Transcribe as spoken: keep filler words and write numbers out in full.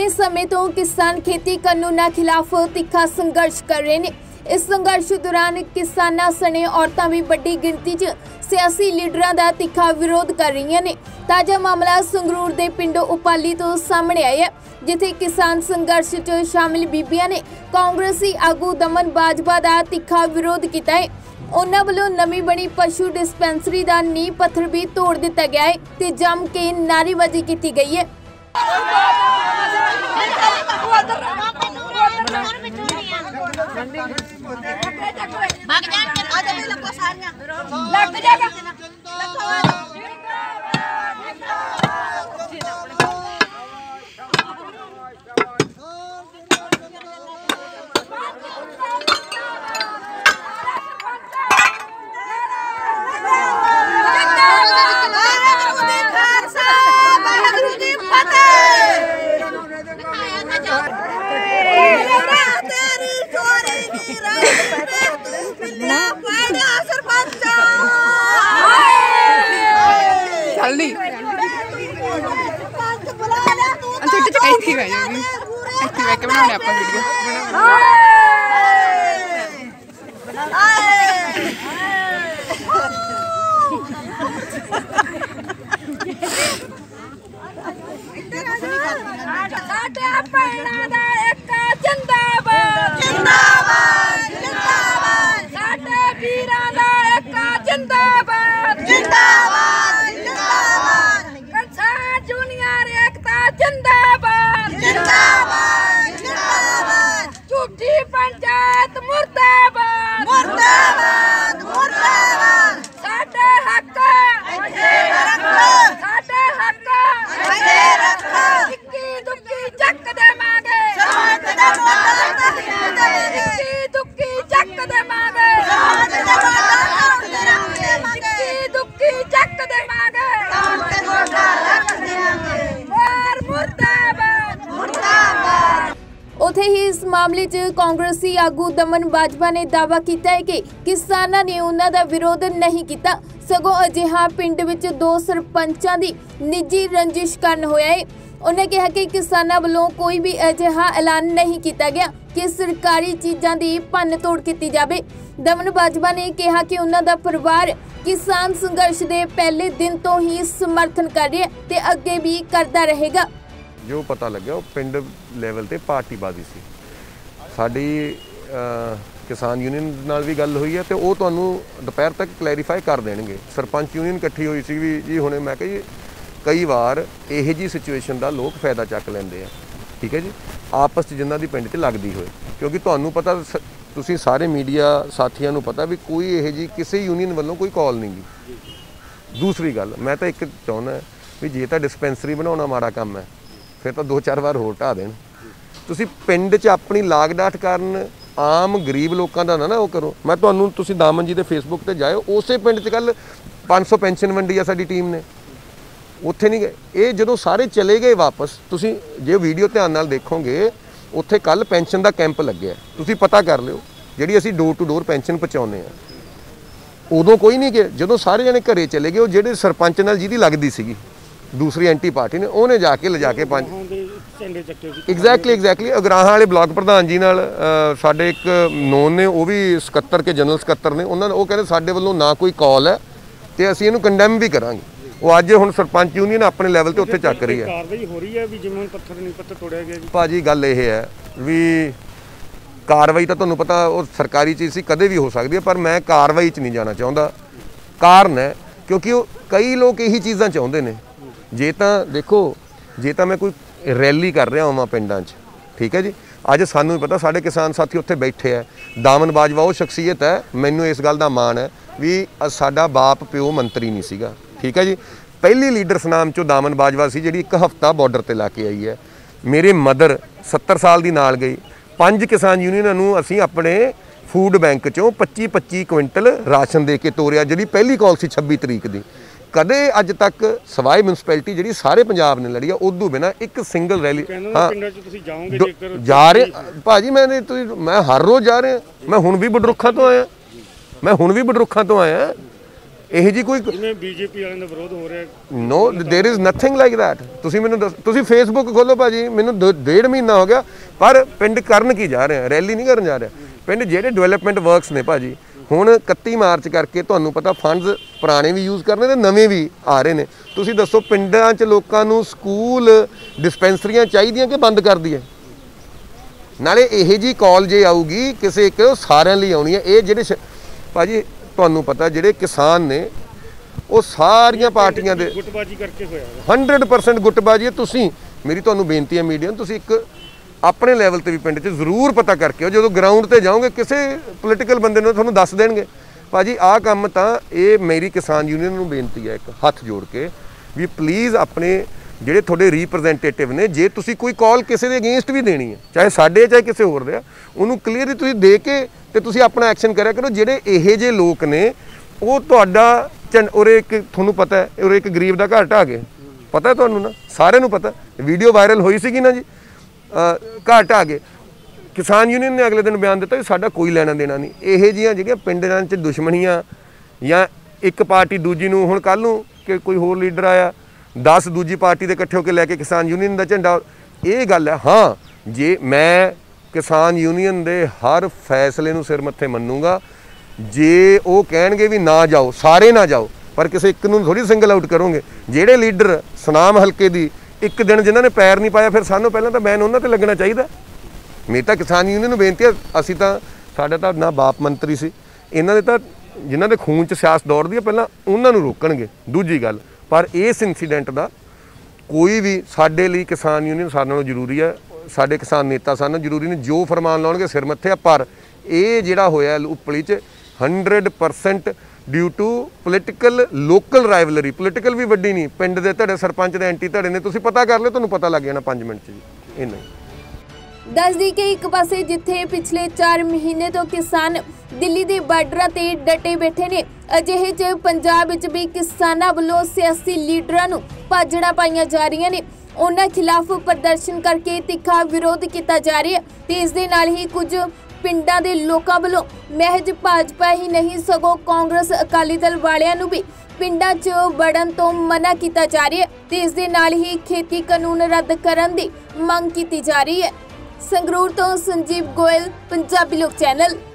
लंबे समय तो किसान खेती कानूनों खिलाफ तीखा संघर्ष कर रहे हैं। इस संघर्ष दौरान किसानां सने औरतां भी बड़ी गिनती च सियासी लीडरां दा तीखा विरोध कर रही ने। ताजा मामला संगरूर दे पिंड उपाली तो सामने आया, जिथे किसान संघर्ष च शामिल बीबियां ने कांग्रेसी आगू दमन बाजवा दा तीखा विरोध किया है। उन्हां वल्लों नवीं बनी पशु डिस्पेंसरी दा नींह पत्थर भी तोड़ दिता गया है ते जम के नारेबाजी की गई है। जल्दी अच्छा अच्छा ऐसी भाई ऐसी भाई के बनाने आपका वीडियो साडे पैणा दा एक जिंदाबाद जिंदाबाद जिंदाबाद साडे वीरां दा एक जिंदाबाद जिंदाबाद जिंदाबाद किसान जूनियर एकता जिंदाबाद जिंदाबाद जिंदाबाद झूठी पंचायत मुर्दाबाद मुर्दाबाद मुर्दाबाद साडे हक इत्थे रखो साडे हक इत्थे रखो इक्की दुक्की चक देवांगे समाज दे वोटां इक्की दुक्की चक देवांगे समाज दे वोटां इक्की दुक्की चक देवांगे समाज दे वोटां रख देवांगे और मुर्दाबाद मुर्दाबाद। उथे ही इस मामले च कांग्रेसी आगू दमन बाजवा ने दावा किया है कि किसानां ने उन्हां दा विरोध नहीं किया, सगों अजिहा पिंड विच दो सरपंचां दी निजी रंजिश कारण होया है। उन्हें कहा कि किसानां वालों कोई भी अजिहा ऐलान नहीं किया गया कि सरकारी चीज़ां दी भन्न तोड़ की जाए। दमन बाजवा ने कहा कि उन्हां दा परिवार किसान संघर्ष के पहले दिन तो ही समर्थन कर रहा है ते अगे भी करता रहेगा। जो पता लग्या वो पिंड लैवल ते पार्टीबाजी सी। साडी किसान यूनियन नाल भी गल हुई है तो वो तुहानूं दोपहर तक क्लैरीफाई कर देणगे। सरपंच यूनियन इकट्ठी हुई सी भी जी हुणे मैं कही कई बार यह जी सिचुएशन का लोग फायदा चक लेंदे आ, ठीक है जी, आपस च जिन्हां दी पिंड च लगदी होए, क्योंकि तुहानूं पता तुसीं सारे मीडिया साथियों नूं पता भी कोई यह जी किसी यूनियन वालों कोई कॉल नहीं गी। दूसरी गल मैं तो एक चाहुंदा भी जे तां डिस्पेंसरी बनाउणा माड़ा काम है फिर तो दो चार बार होर ढा देण। तुसीं पिंड च अपनी लाग डाट कारण आम गरीब लोगों का ना ना वो करो। मैं तुहानूं तुसीं दामन जी के फेसबुक पर जाओ, उस पिंड च कल पाँच सौ पेंशन वंडी आ साडी टीम ने, उत्थे नहीं गए। ये जदों सारे चले गए वापस, तुसीं जे वीडियो ध्यान नाल देखोगे उत्थे कल पेंशन का कैंप लग्या, तुसीं पता कर लिओ जिहड़ी असीं डोर टू डोर पेंशन पहुँचाउने आ। उदों कोई नहीं गया, जदों सारे जने घरे चले गए, जिहड़े सरपंच नाल जिहदी लगदी सीगी दूसरी एंटी पार्टी ने उन्हें जाके लिजा के पाँच एग्जैक्टली एग्जैक्टली अगराहां वाले ब्लॉक प्रधान जी नाल साडे एक नोन ने, वो भी सकत्तर के जनरल सकत्तर ने, उन्होंने वो कहते साडे वल्लों ना कोई कॉल है तो असीं इहनूं कंडैम भी करांगे। वो अज हुण सरपंच यूनियन अपने लैवल ते उत्थे चक रही है। कार्रवाई हो रही है भी जिवें पत्थर नहीं पत्थर तोड़िया गया जी। भाजी गल ये है भी कार्रवाई तो तुहानूं पता वो सरकारी चीज़ सी, कदे भी हो सकती है, पर मैं कार्रवाई च नहीं जाना चाहुंदा। कारण है क्योंकि कई लोग यही चीज़ां चाहुंदे ने। जे तां देखो जे तां मैं कोई रैली कर रहा होवां पिंडां च, ठीक है जी, अज सानूं पता साडे किसान साथी उत्थे बैठे है। दामन बाजवा वो शख्सीयत है, मैनूं इस गल दा माण है भी साडा बाप प्यो मंत्री नहीं सीगा, ठीक है जी। पहली लीडरस नाम चो दामन बाजवा सी जिहड़ी एक हफ्ता बॉर्डर ते ला के आई है। मेरे मदर सत्तर साल दी नाल गई। पंज किसान यूनियनां नूं असीं अपने फूड बैंक चों पच्ची पच्ची क्विंटल राशन दे के तोरिया, जिहड़ी पहली कॉल सी छब्बी तरीक दी। कदे अज तक सवाई म्यूनसिपैलिटी जी सारे पंजाब ने लड़ी है, उदू बिना एक सिंगल रैली। हाँ जा रहे भाजी, मैंने मैं हर रोज़ जा रहा, मैं हुण भी बडरुखा तो आया, मैं हुण भी बडरुखा तो आया। ਇਹ ਜੀ ਕੋਈ ਜਿਵੇਂ ਬੀਜੇਪੀ ਵਾਲਿਆਂ ਦਾ ਵਿਰੋਧ ਹੋ ਰਿਹਾ। No there is nothing like that. ਤੁਸੀਂ ਮੈਨੂੰ ਦੱਸ, ਤੁਸੀਂ ਫੇਸਬੁੱਕ ਖੋਲੋ ਭਾਜੀ, ਮੈਨੂੰ ਦੋ- ਡੇਢ ਮਹੀਨਾ ਹੋ ਗਿਆ, ਪਰ ਪਿੰਡ ਕਰਨ ਕੀ ਜਾ ਰਹੇ ਆ? ਰੈਲੀ ਨਹੀਂ ਕਰਨ ਜਾ ਰਿਹਾ ਪਿੰਡ। ਜਿਹੜੇ ਡਿਵੈਲਪਮੈਂਟ ਵਰਕਸ ਨੇ ਭਾਜੀ, ਹੁਣ ਇਕੱਤੀ ਮਾਰਚ ਕਰਕੇ ਤੁਹਾਨੂੰ ਪਤਾ ਫੰਡਸ ਪੁਰਾਣੇ ਵੀ ਯੂਜ਼ ਕਰਨੇ ਤੇ ਨਵੇਂ ਵੀ ਆ ਰਹੇ ਨੇ। ਤੁਸੀਂ ਦੱਸੋ ਪਿੰਡਾਂ 'ਚ ਲੋਕਾਂ ਨੂੰ ਸਕੂਲ ਡਿਸਪੈਂਸਰੀਆਂ ਚਾਹੀਦੀਆਂ ਕਿ ਬੰਦ ਕਰ ਦਈਏ? ਨਾਲੇ ਇਹ ਜੀ ਕਾਲ ਜੇ ਆਊਗੀ ਕਿਸੇ ਇੱਕ ਸਾਰਿਆਂ ਲਈ ਆਉਣੀ ਹੈ। ਇਹ ਜਿਹੜੇ ਭਾਜੀ ਤੁਹਾਨੂੰ ਪਤਾ ਜਿਹੜੇ ਕਿਸਾਨ ਨੇ ਉਹ ਸਾਰੀਆਂ ਪਾਰਟੀਆਂ ਦੇ ਗੁੱਟਬਾਜੀ ਕਰਕੇ ਹੋਇਆ हंड्रेड परसेंट ਗੁੱਟਬਾਜੀ ਹੈ। ਤੁਸੀਂ ਮੇਰੀ ਤੁਹਾਨੂੰ ਬੇਨਤੀ ਹੈ ਮੀਡੀਆ ਨੂੰ, ਤੁਸੀਂ ਇੱਕ ਆਪਣੇ ਲੈਵਲ ਤੇ ਵੀ ਪਿੰਡ 'ਚ ਜ਼ਰੂਰ ਪਤਾ ਕਰਕੇ ਆਓ। ਜਦੋਂ ਗਰਾਊਂਡ ਤੇ ਜਾਓਗੇ ਕਿਸੇ ਪੋਲੀਟੀਕਲ ਬੰਦੇ ਨੂੰ ਤੁਹਾਨੂੰ ਦੱਸ ਦੇਣਗੇ ਭਾਜੀ ਆਹ ਕੰਮ। ਤਾਂ ਇਹ ਮੇਰੀ ਕਿਸਾਨ ਯੂਨੀਅਨ ਨੂੰ ਬੇਨਤੀ ਹੈ ਇੱਕ ਹੱਥ ਜੋੜ ਕੇ ਵੀ ਪਲੀਜ਼ ਆਪਣੇ ਜਿਹੜੇ ਤੁਹਾਡੇ ਰਿਪਰੈਜ਼ੈਂਟੇਟਿਵ ਨੇ, ਜੇ ਤੁਸੀਂ ਕੋਈ ਕਾਲ ਕਿਸੇ ਦੇ ਅਗੇਂਸਟ ਵੀ ਦੇਣੀ ਹੈ, ਚਾਹੇ ਸਾਡੇ ਚਾਹੇ ਕਿਸੇ ਹੋਰ ਦੇ ਆ, ਉਹਨੂੰ ਕਲੀਅਰਲੀ ਤੁਸੀਂ ਦੇ ਕੇ ਤੇ ਤੁਸੀਂ ਆਪਣਾ ਐਕਸ਼ਨ ਕਰਿਆ ਕਰੋ। ਜਿਹੜੇ ਇਹੋ ਜਿਹੇ ਲੋਕ ਨੇ ਉਹ ਤੁਹਾਡਾ ਉਰੇ ਇੱਕ ਤੁਹਾਨੂੰ ਪਤਾ ਹੈ, ਉਰੇ ਇੱਕ ਗਰੀਬ ਦਾ ਘਰ ਢਾਹ ਗਏ, ਪਤਾ ਤੁਹਾਨੂੰ ਨਾ, ਸਾਰਿਆਂ ਨੂੰ ਪਤਾ, ਵੀਡੀਓ ਵਾਇਰਲ ਹੋਈ ਸੀਗੀ ਨਾ ਜੀ, ਘਰ ਢਾਹ ਗਏ। ਕਿਸਾਨ ਯੂਨੀਅਨ ਨੇ ਅਗਲੇ ਦਿਨ ਬਿਆਨ ਦਿੱਤਾ ਵੀ ਸਾਡਾ ਕੋਈ ਲੈਣਾ ਦੇਣਾ ਨਹੀਂ। ਇਹੋ ਜਿਹੀਆਂ ਜਿਹੜੀਆਂ ਪਿੰਡਾਂ 'ਚ ਦੁਸ਼ਮਣੀਆਂ ਜਾਂ ਇੱਕ ਪਾਰਟੀ ਦੂਜੀ ਨੂੰ, ਹੁਣ ਕੱਲ੍ਹ ਨੂੰ ਕਿ ਕੋਈ ਹੋਰ ਲੀਡਰ ਆਇਆ ਦਸ ਦੂਜੀ ਪਾਰਟੀ ਦੇ ਇਕੱਠੇ ਹੋ ਕੇ ਲੈ ਕੇ ਕਿਸਾਨ ਯੂਨੀਅਨ ਦਾ ਝੰਡਾ, ਇਹ ਗੱਲ ਹੈ। ਹਾਂ, ਜੇ ਮੈਂ ਕਿਸਾਨ ਯੂਨੀਅਨ ਦੇ ਹਰ ਫੈਸਲੇ ਨੂੰ ਸਿਰ ਮੱਥੇ ਮੰਨੂਗਾ। ਜੇ ਉਹ ਕਹਿਣਗੇ ਵੀ ਨਾ ਜਾਓ, ਸਾਰੇ ਨਾ ਜਾਓ, ਪਰ ਕਿਸੇ ਇੱਕ ਨੂੰ ਥੋੜੀ ਸਿੰਗਲ ਆਊਟ ਕਰੋਗੇ। ਜਿਹੜੇ ਲੀਡਰ ਸੁਨਾਮ ਹਲਕੇ ਦੀ ਇੱਕ ਦਿਨ ਜਿਨ੍ਹਾਂ ਨੇ ਪੈਰ ਨਹੀਂ ਪਾਇਆ, ਫਿਰ ਸਾਨੂੰ ਪਹਿਲਾਂ ਤਾਂ ਬੈਨ ਉਹਨਾਂ ਤੇ ਲੱਗਣਾ ਚਾਹੀਦਾ। ਮੇਰੀ ਤਾਂ ਕਿਸਾਨ ਯੂਨੀਅਨ ਨੂੰ ਬੇਨਤੀ ਹੈ, ਅਸੀਂ ਤਾਂ ਸਾਡਾ ਤਾਂ ਨਾ ਬਾਪ ਮੰਤਰੀ ਸੀ, ਇਹਨਾਂ ਦੇ ਤਾਂ ਜਿਨ੍ਹਾਂ ਦੇ ਖੂਨ 'ਚ ਸਿਆਸਤ ਦੌੜਦੀ ਹੈ ਪਹਿਲਾਂ ਉਹਨਾਂ ਨੂੰ ਰੋਕਣਗੇ। ਦੂਜੀ ਗੱਲ, ਪਰ ਇਸ ਇਨਸੀਡੈਂਟ ਦਾ ਕੋਈ ਵੀ ਸਾਡੇ ਲਈ ਕਿਸਾਨ ਯੂਨੀਅਨ ਸਾਡੇ ਨਾਲੋਂ ਜ਼ਰੂਰੀ ਹੈ, ਸਾਡੇ ਕਿਸਾਨ ਨੇਤਾ ਸਾਨੂੰ ਜ਼ਰੂਰੀ ਨੇ, ਜੋ ਫਰਮਾਨ ਲਾਉਣਗੇ ਸਿਰ ਮੱਥੇ ਆ। ਪਰ ਇਹ ਜਿਹੜਾ ਹੋਇਆ ਉਪਲੀ 'ਚ hundred percent due to political local rivalry. Political ਵੀ ਵੱਡੀ ਨਹੀਂ, ਪਿੰਡ ਦੇ ਧੜੇ ਸਰਪੰਚ ਦੇ ਐਂਟੀ ਧੜੇ ਨੇ, ਤੁਸੀਂ ਪਤਾ ਕਰ ਲਿਓ, ਤੁਹਾਨੂੰ ਪਤਾ ਲੱਗ ਜਾਣਾ ਪੰਜ ਮਿੰਟ 'ਚ ਜੀ। ਇੰਨਾ ਹੀ ਦੱਸ ਦੀ ਕਿ ਇੱਕ ਪਾਸੇ ਜਿੱਥੇ ਪਿਛਲੇ ਚਾਰ ਮਹੀਨੇ ਤੋਂ ਕਿਸਾਨ ਦਿੱਲੀ ਦੇ ਬਾਰਡਰਾਂ ਤੇ ਡਟੇ ਬੈਠੇ ਨੇ, ਅਜਿਹੇ 'ਚ ਪੰਜਾਬ ਵਿੱਚ ਵੀ ਕਿਸਾਨਾਂ ਵੱਲੋਂ ਸਿਆਸੀ ਲੀਡਰਾਂ ਨੂੰ ਭਾਜੜਾਂ ਪਾਈਆਂ ਜਾ ਰਹੀਆਂ ਨੇ। ਉਹਨਾਂ ਖਿਲਾਫ ਪ੍ਰਦਰਸ਼ਨ ਕਰਕੇ ਤਿੱਖਾ ਵਿਰੋਧ ਕੀਤਾ ਜਾ ਰਿਹਾ ਤੇ ਇਸ ਦੇ ਨਾਲ ਹੀ ਕੁਝ ਪਿੰਡਾਂ ਦੇ ਲੋਕਾਂ ਵੱਲੋਂ ਮਹਿਜ ਭਾਜਪਾ ਹੀ ਨਹੀਂ ਸਗੋਂ ਕਾਂਗਰਸ ਅਕਾਲੀ ਦਲ ਵਾਲਿਆਂ ਨੂੰ ਵੀ ਪਿੰਡਾਂ 'ਚ ਵੜਨ ਤੋਂ ਮਨਾ ਕੀਤਾ ਜਾ ਰਿਹਾ ਤੇ ਇਸ ਦੇ ਨਾਲ ਹੀ ਖੇਤੀ ਕਾਨੂੰਨ ਰੱਦ ਕਰਨ ਦੀ ਮੰਗ ਕੀਤੀ ਜਾ ਰਹੀ ਹੈ। ਸੰਗਰੂਰ ਤੋਂ ਸੰਜੀਵ ਗੋਇਲ, ਪੰਜਾਬੀ ਲੋਕ ਚੈਨਲ।